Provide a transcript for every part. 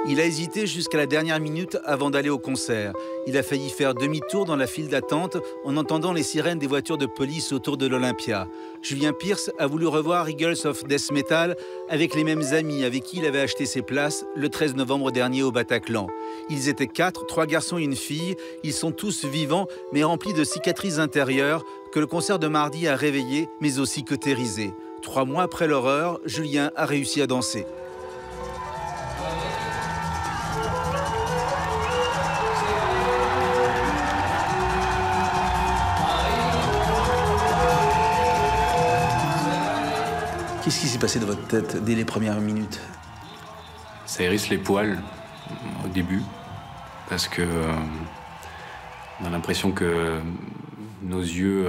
Il a hésité jusqu'à la dernière minute avant d'aller au concert. Il a failli faire demi-tour dans la file d'attente en entendant les sirènes des voitures de police autour de l'Olympia. Julien Pierce a voulu revoir Eagles of Death Metal avec les mêmes amis avec qui il avait acheté ses places le 13 novembre dernier au Bataclan. Ils étaient 4, 3 garçons et une fille. Ils sont tous vivants mais remplis de cicatrices intérieures que le concert de mardi a réveillées mais aussi cautérisées. 3 mois après l'horreur, Julien a réussi à danser. Qu'est-ce qui s'est passé dans votre tête dès les premières minutes? Ça hérisse les poils au début, parce que on a l'impression que nos yeux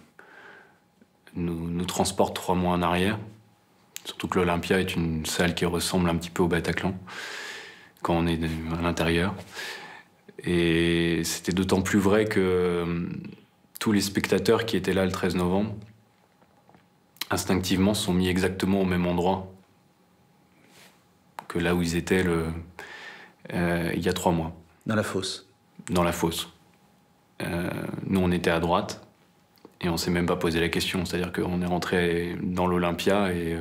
nous transportent 3 mois en arrière. Surtout que l'Olympia est une salle qui ressemble un petit peu au Bataclan, quand on est à l'intérieur. Et c'était d'autant plus vrai que tous les spectateurs qui étaient là le 13 novembre, instinctivement, sont mis exactement au même endroit que là où ils étaient il y a 3 mois. Dans la fosse? Dans la fosse. Nous, on était à droite et on s'est même pas posé la question. C'est-à-dire qu'on est rentré dans l'Olympia et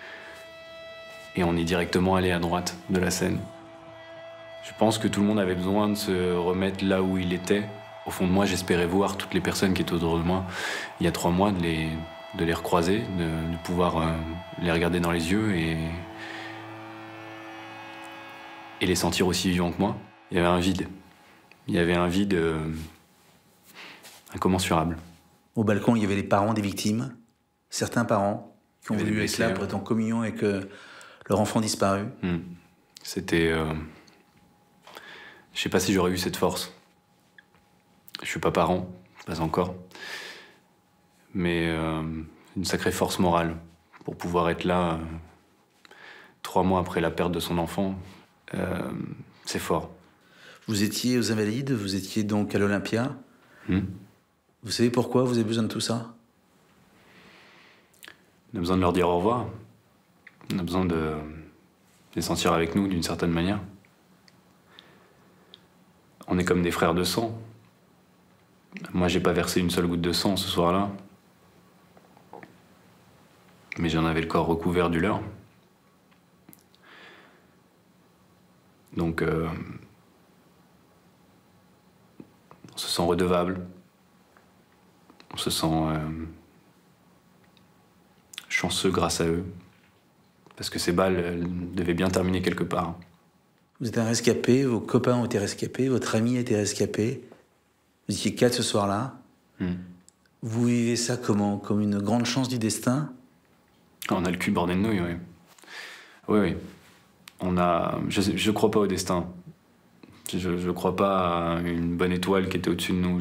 on est directement allé à droite de la scène. Je pense que tout le monde avait besoin de se remettre là où il était. Au fond de moi, j'espérais voir toutes les personnes qui étaient autour de moi il y a 3 mois, de les recroiser, de pouvoir les regarder dans les yeux et les sentir aussi vivants que moi. Il y avait un vide. Il y avait un vide incommensurable. Au balcon, il y avait les parents des victimes, certains parents qui ont voulu être là pour être en communion avec leur enfant disparu. C'était... Je sais pas si j'aurais eu cette force. Je suis pas parent, pas encore. Mais une sacrée force morale pour pouvoir être là 3 mois après la perte de son enfant, c'est fort. Vous étiez aux Invalides, vous étiez donc à l'Olympia. Vous savez pourquoi vous avez besoin de tout ça? On a besoin de leur dire au revoir. On a besoin de les sentir avec nous d'une certaine manière. On est comme des frères de sang. Moi, j'ai pas versé une seule goutte de sang ce soir-là. Mais j'en avais le corps recouvert du leur. Donc, on se sent redevable. On se sent chanceux grâce à eux. Parce que ces balles, elles devaient bien terminer quelque part. Vous êtes un rescapé, vos copains ont été rescapés, votre ami a été rescapé. Vous étiez 4 ce soir-là. Vous vivez ça comment? Comme une grande chance du destin? On a le cul bordé de nouilles, oui. Oui. Je crois pas au destin. Je crois pas à une bonne étoile qui était au-dessus de nous.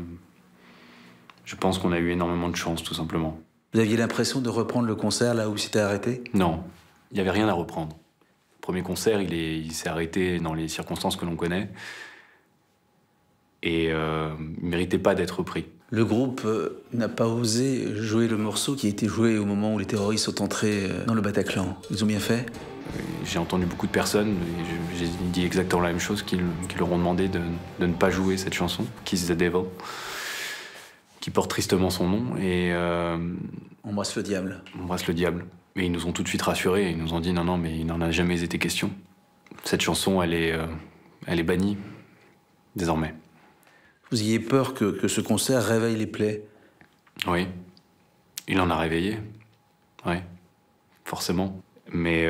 Je pense qu'on a eu énormément de chance, tout simplement. Vous aviez l'impression de reprendre le concert là où c'était arrêté? Non, il n'y avait rien à reprendre. Le premier concert, il s'est arrêté dans les circonstances que l'on connaît. Et il ne méritait pas d'être repris. Le groupe n'a pas osé jouer le morceau qui a été joué au moment où les terroristes sont entrés dans le Bataclan. Ils ont bien fait? J'ai entendu beaucoup de personnes, j'ai dit exactement la même chose, qui leur ont demandé de ne pas jouer cette chanson, Kiss the Devil, qui porte tristement son nom. Et Embrasse le diable. Embrasse le diable. Et ils nous ont tout de suite rassurés, ils nous ont dit non, mais il n'en a jamais été question. Cette chanson, elle est bannie, désormais. Vous ayez peur que ce concert réveille les plaies? Oui, il en a réveillé, oui, forcément. Mais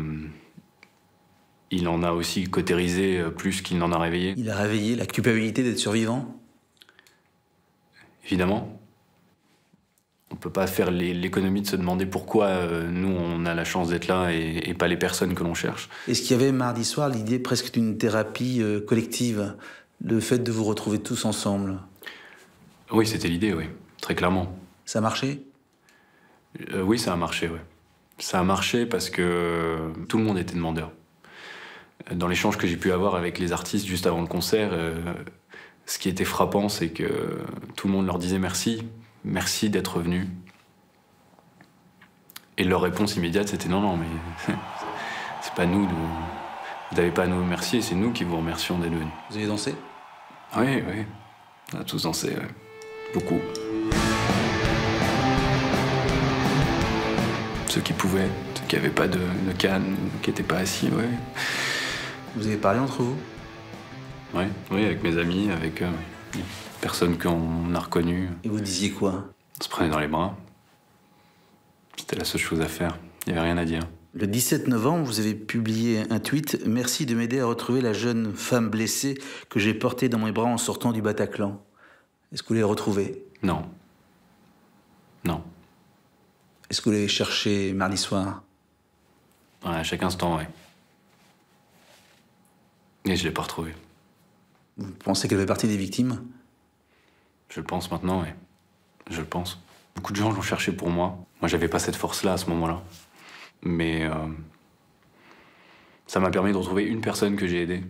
il en a aussi cautérisé plus qu'il n'en a réveillé. Il a réveillé la culpabilité d'être survivant? Évidemment. On ne peut pas faire l'économie de se demander pourquoi nous, on a la chance d'être là et pas les personnes que l'on cherche. Est-ce qu'il y avait mardi soir l'idée presque d'une thérapie collective? Le fait de vous retrouver tous ensemble? Oui, c'était l'idée, oui, très clairement. Ça a marché? Oui, ça a marché, oui. Ça a marché parce que tout le monde était demandeur. Dans l'échange que j'ai pu avoir avec les artistes juste avant le concert, ce qui était frappant, c'est que tout le monde leur disait merci, merci d'être venus. Et leur réponse immédiate, c'était non, mais c'est pas nous Vous n'avez pas à nous remercier, c'est nous qui vous remercions d'être venus. Vous avez dansé? Oui, oui. On a tous dansé, ouais. Beaucoup. Ceux qui pouvaient, ceux qui n'avaient pas de canne, qui n'étaient pas assis, ouais. Vous avez parlé entre vous? Ouais, oui, avec mes amis, avec les personnes qu'on a reconnues. Et vous disiez quoi? On se prenait dans les bras. C'était la seule chose à faire. Il n'y avait rien à dire. Le 17 novembre, vous avez publié un tweet. « Merci de m'aider à retrouver la jeune femme blessée que j'ai portée dans mes bras en sortant du Bataclan. » Est-ce que vous l'avez retrouvée? Non. Non. Est-ce que vous l'avez cherchée mardi soir? Ouais, à chaque instant, ouais. Et je l'ai pas retrouvée. Vous pensez qu'elle fait partie des victimes? Je le pense maintenant, ouais. Je le pense. Beaucoup de gens l'ont cherché pour moi. Moi, j'avais pas cette force-là à ce moment-là. Mais ça m'a permis de retrouver une personne que j'ai aidée,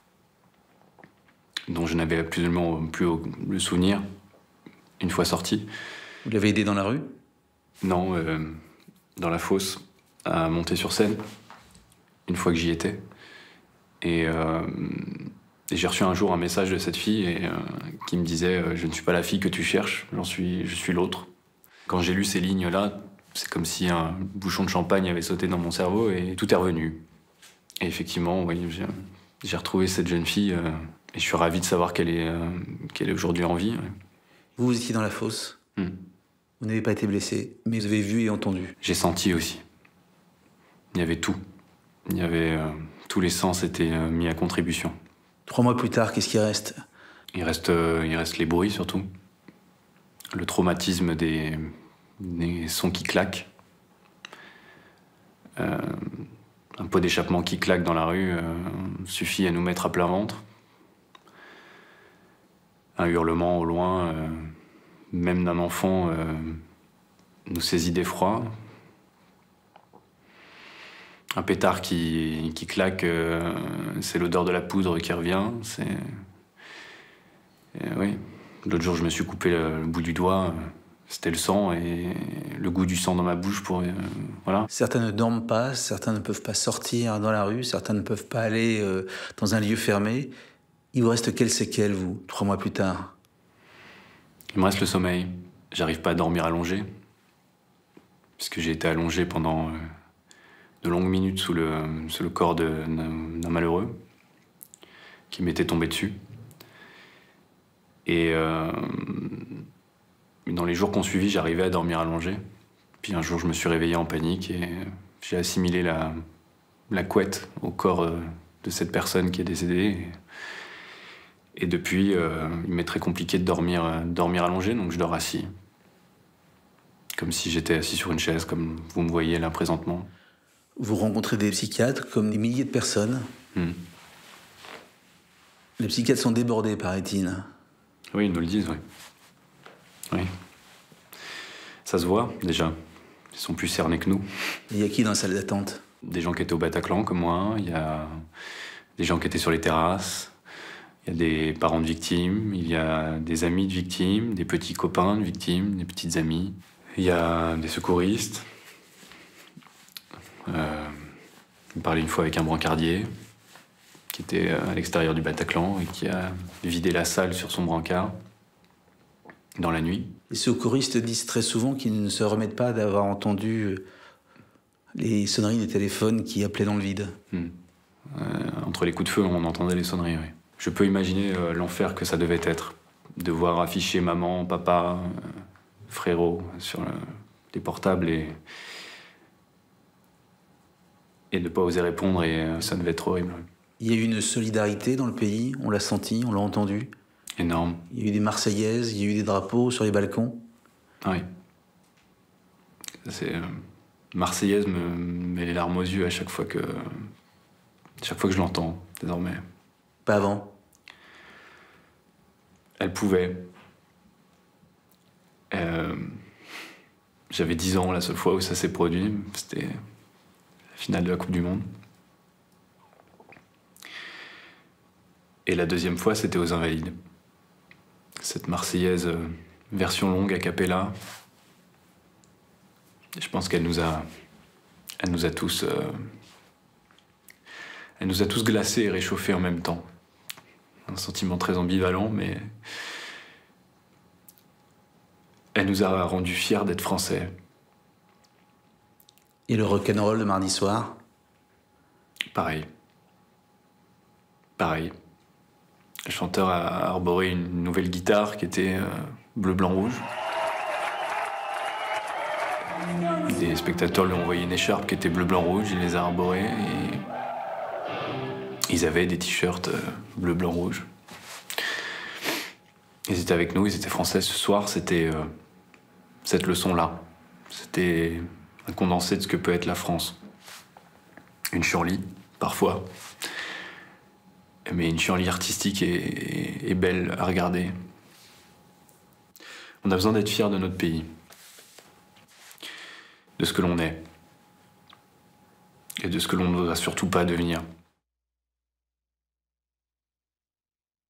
dont je n'avais plus le souvenir une fois sorti. Vous l'avez aidée dans la rue? Non, dans la fosse, à monter sur scène, une fois que j'y étais. Et j'ai reçu un jour un message de cette fille qui me disait « Je ne suis pas la fille que tu cherches, je suis l'autre ». Quand j'ai lu ces lignes-là, c'est comme si un bouchon de champagne avait sauté dans mon cerveau et tout est revenu. Et effectivement, oui, j'ai retrouvé cette jeune fille et je suis ravi de savoir qu'elle est aujourd'hui en vie. Ouais. Vous étiez dans la fosse. Vous n'avez pas été blessé, mais vous avez vu et entendu. J'ai senti aussi. Il y avait tout. Il y avait tous les sens étaient mis à contribution. 3 mois plus tard, qu'est-ce qui reste? Il reste les bruits surtout. Le traumatisme des sons qui claquent. Un pot d'échappement qui claque dans la rue suffit à nous mettre à plat ventre. Un hurlement au loin, même d'un enfant, nous saisit d'effroi. Un pétard qui claque, c'est l'odeur de la poudre qui revient. Oui. L'autre jour, je me suis coupé le bout du doigt. C'était le sang et le goût du sang dans ma bouche pour... voilà. Certains ne dorment pas, certains ne peuvent pas sortir dans la rue, certains ne peuvent pas aller dans un lieu fermé. Il vous reste quelles séquelles, vous, 3 mois plus tard? Il me reste le sommeil. J'arrive pas à dormir allongé, puisque j'ai été allongé pendant de longues minutes sous le corps d'un malheureux qui m'était tombé dessus. Et dans les jours qu'on suivit, j'arrivais à dormir allongé. Puis un jour, je me suis réveillé en panique et j'ai assimilé la couette au corps de cette personne qui est décédée. Et depuis, il m'est très compliqué de dormir allongé, donc je dors assis. Comme si j'étais assis sur une chaise, comme vous me voyez là présentement. Vous rencontrez des psychiatres, comme des milliers de personnes. Les psychiatres sont débordés, paraît-il. Oui, ils nous le disent, oui. Oui. Ça se voit, déjà. Ils sont plus cernés que nous. Il y a qui dans la salle d'attente? Des gens qui étaient au Bataclan, comme moi. Il y a des gens qui étaient sur les terrasses. Il y a des parents de victimes. Il y a des amis de victimes, des petits copains de victimes, des petites amies. Il y a des secouristes. On parlait une fois avec un brancardier qui était à l'extérieur du Bataclan et qui a vidé la salle sur son brancard dans la nuit. Les secouristes disent très souvent qu'ils ne se remettent pas d'avoir entendu les sonneries des téléphones qui appelaient dans le vide. Entre les coups de feu, on entendait les sonneries, oui. Je peux imaginer l'enfer que ça devait être, de voir afficher maman, papa, frérot sur les portables et de ne pas oser répondre, et ça devait être horrible. Il y a eu une solidarité dans le pays, on l'a senti, on l'a entendu. Énorme. Il y a eu des Marseillaises, il y a eu des drapeaux sur les balcons. Oui. Marseillaise me met les larmes aux yeux à chaque fois que je l'entends, désormais. Pas avant. Elle pouvait. J'avais 10 ans la seule fois où ça s'est produit. C'était la finale de la Coupe du Monde. Et la deuxième fois, c'était aux Invalides. Cette Marseillaise version longue a cappella. Et je pense qu'elle nous a tous Elle nous a tous glacés et réchauffés en même temps. Un sentiment très ambivalent, mais elle nous a rendus fiers d'être français. Et le rock'n'roll le mardi soir? Pareil. Pareil. Le chanteur a arboré une nouvelle guitare qui était bleu, blanc, rouge. Des spectateurs lui ont envoyé une écharpe qui était bleu, blanc, rouge. Il les a arborés et ils avaient des t-shirts bleu, blanc, rouge. Ils étaient avec nous, ils étaient français. Ce soir, c'était cette leçon-là. C'était un condensé de ce que peut être la France. Une Shirley, parfois. Mais une Shirley artistique et belle à regarder. On a besoin d'être fiers de notre pays. De ce que l'on est. Et de ce que l'on ne doit surtout pas devenir.